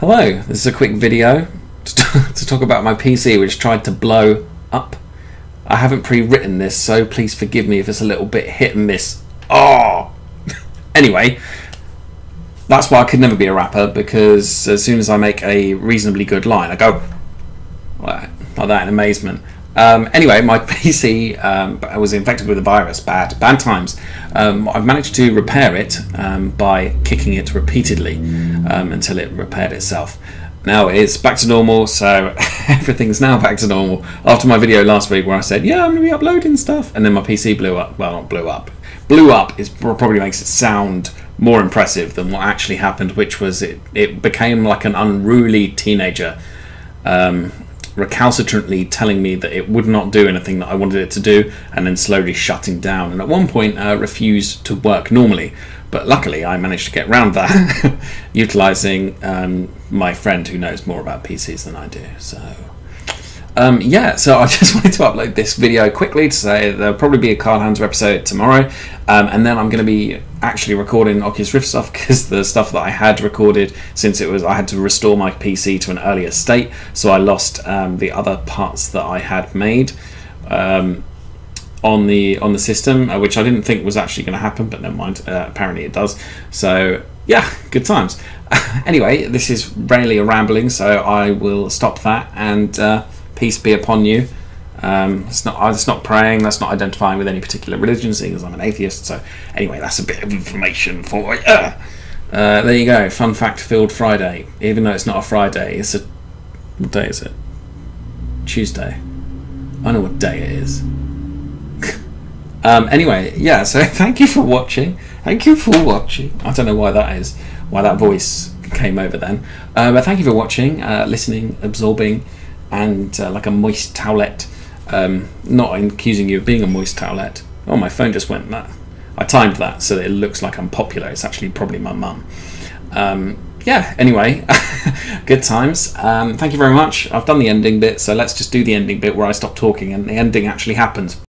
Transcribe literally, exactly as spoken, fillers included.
Hello, this is a quick video to talk about my P C which tried to blow up. I haven't pre-written this, so please forgive me if it's a little bit hit and miss. Oh! Anyway, that's why I could never be a rapper, because as soon as I make a reasonably good line, I go like that in amazement. Um, anyway, my P C um, was infected with a virus. Bad, bad times. Um, I've managed to repair it um, by kicking it repeatedly um, until it repaired itself. Now it's back to normal, so everything's now back to normal. After my video last week where I said, yeah, I'm going to be uploading stuff, and then my P C blew up. Well, not blew up. Blew up is probably makes it sound more impressive than what actually happened, which was it, it became like an unruly teenager. Um, recalcitrantly telling me that it would not do anything that I wanted it to do, and then slowly shutting down, and at one point uh, refused to work normally. But luckily I managed to get around that utilising um, my friend who knows more about P Cs than I do. So um, yeah, so I just wanted to upload this video quickly to say there'll probably be a Card Hunter episode tomorrow, um, and then I'm going to be actually recording Oculus Rift stuff, because the stuff that I had recorded, since it was I had to restore my P C to an earlier state, so I lost um, the other parts that I had made um, on the on the system, uh, which I didn't think was actually going to happen, but never mind. Uh, apparently it does. So yeah, good times. Anyway, this is really a rambling, so I will stop that, and uh, peace be upon you. Um, it's not. It's not praying. That's not identifying with any particular religion, seeing as I'm an atheist. So anyway, that's a bit of information for you. Uh, uh, there you go. Fun fact-filled Friday. Even though it's not a Friday, it's a. What day is it? Tuesday. I know what day it is. um, anyway, yeah. So thank you for watching. Thank you for watching. I don't know why that is. Why that voice came over then. Uh, but thank you for watching, uh, listening, absorbing, and uh, like a moist towelette. Um, not accusing you of being a moist towelette. Oh, my phone just went that. I timed that so that it looks like I'm popular. It's actually probably my mum. Um, yeah, anyway, good times. Um, thank you very much. I've done the ending bit, so let's just do the ending bit where I stop talking and the ending actually happens.